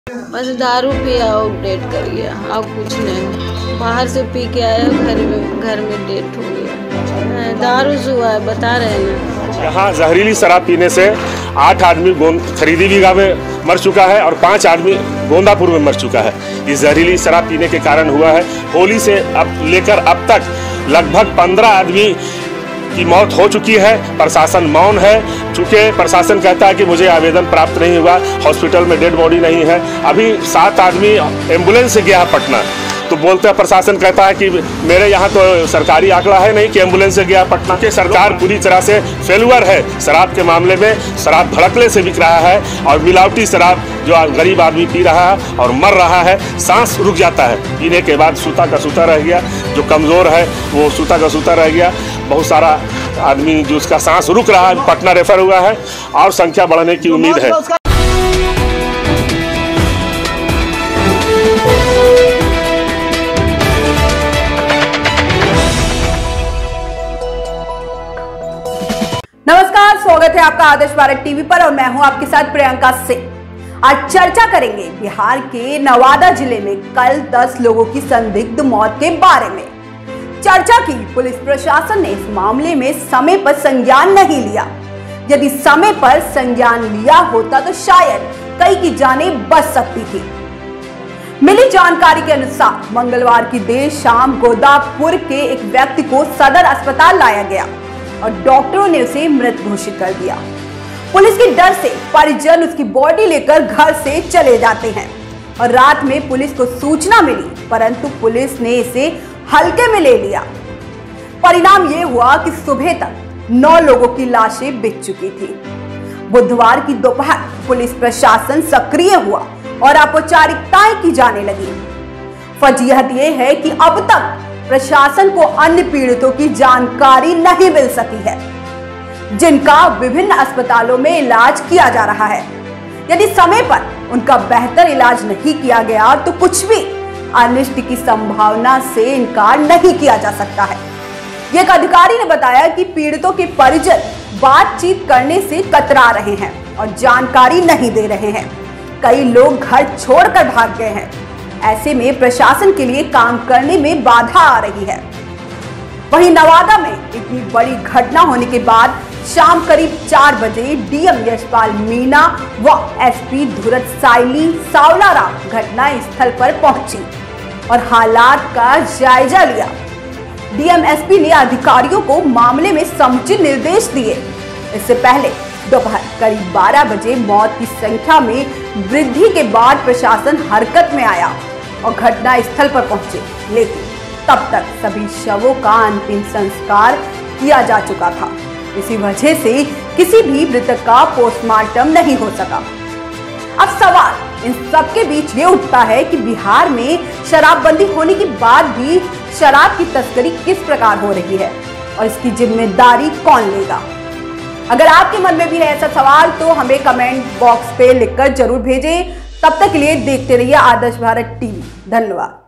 बस दारू पिया और डेट कर गया, अब कुछ नहीं। बाहर से पी के आया, घर में डेट हो गया। दारू से हुआ है, बता रहे हैं। यहाँ जहरीली शराब पीने से 8 आदमी खरीदी बीघा में मर चुका है और 5 आदमी गोंदापुर में मर चुका है। ये जहरीली शराब पीने के कारण हुआ है। होली से अब लेकर अब तक लगभग 15 आदमी की मौत हो चुकी है। प्रशासन मौन है, चूँकि प्रशासन कहता है कि मुझे आवेदन प्राप्त नहीं हुआ, हॉस्पिटल में डेड बॉडी नहीं है। अभी 7 आदमी एम्बुलेंस से गया है पटना, तो बोलते हैं, प्रशासन कहता है कि मेरे यहाँ तो सरकारी आंकड़ा है नहीं कि एम्बुलेंस से गया पटना। कि सरकार पूरी तरह से फेलुअर है शराब के मामले में। शराब भड़कले से बिक रहा है और मिलावटी शराब जो गरीब आदमी पी रहा है और मर रहा है। सांस रुक जाता है, पीने के बाद सूता का सूता रह गया। जो कमज़ोर है वो सूता का सूता रह गया। बहुत सारा आदमी जो उसका सांस रुक रहा है, पटना रेफर हुआ है और संख्या बढ़ने की उम्मीद है। नमस्कार, स्वागत है आपका आदर्श भारत टीवी पर और मैं हूं आपके साथ प्रियंका सिंह। आज चर्चा करेंगे बिहार के नवादा जिले में कल 10 लोगों की संदिग्ध मौत के बारे में। चर्चा की पुलिस प्रशासन ने इस मामले में समय पर संज्ञान नहीं लिया। यदि समय पर संज्ञान लिया होता तो शायद कई की जानें बच सकती थी। मिली जानकारी के अनुसार मंगलवार की देर शाम गोंदापुर के एक व्यक्ति को सदर अस्पताल लाया गया और डॉक्टरों ने उसे मृत घोषित कर दिया। पुलिस के डर से परिजन उसकी बॉडी लेकर घर से चले जाते हैं और रात में पुलिस को सूचना मिली, परंतु पुलिस ने इसे हल्के में ले लिया। परिणाम यह हुआ कि सुबह तक 9 लोगों की लाशें बिक चुकी थी। बुधवार की दोपहर पुलिस प्रशासन सक्रिय हुआ और औपचारिकताएं की जाने लगी। फजीहत यह है कि अब तक प्रशासन को अन्य पीड़ितों की जानकारी नहीं मिल सकी है, जिनका विभिन्न अस्पतालों में इलाज किया जा रहा है। यदि समय पर उनका बेहतर इलाज नहीं किया गया तो कुछ भी अनिष्ट की संभावना से इनकार नहीं किया जा सकता है। एक अधिकारी ने बताया कि पीड़ितों के परिजन बातचीत करने से कतरा रहे हैं और जानकारी नहीं दे रहे हैं। कई लोग घर छोड़कर भाग गए हैं। ऐसे में प्रशासन के लिए काम करने में बाधा आ रही है। वहीं नवादा में इतनी बड़ी घटना होने के बाद शाम करीब 4 बजे डीएम यशपाल मीणा व एसपी धुरत साइली सावलाराम घटना स्थल पर पहुंची और हालात का जायजा लिया। डीएम एसपी ने अधिकारियों को मामले में समुचित निर्देश दिए। इससे पहले दोपहर करीब 12 बजे मौत की संख्या में वृद्धि के बाद प्रशासन हरकत में आया और घटना स्थल पर पहुंचे, लेकिन तब तक सभी शवों का अंतिम संस्कार किया जा चुका था। इसी वजह से किसी भी मृतक का पोस्टमार्टम नहीं हो सका। अब सवाल इन सबके बीच ये उठता है कि बिहार में शराबबंदी होने के बाद भी शराब की तस्करी किस प्रकार हो रही है और इसकी जिम्मेदारी कौन लेगा। अगर आपके मन में भी है ऐसा सवाल तो हमें कमेंट बॉक्स पे लिखकर जरूर भेजें। तब तक के लिए देखते रहिए आदर्श भारत टीवी। धन्यवाद।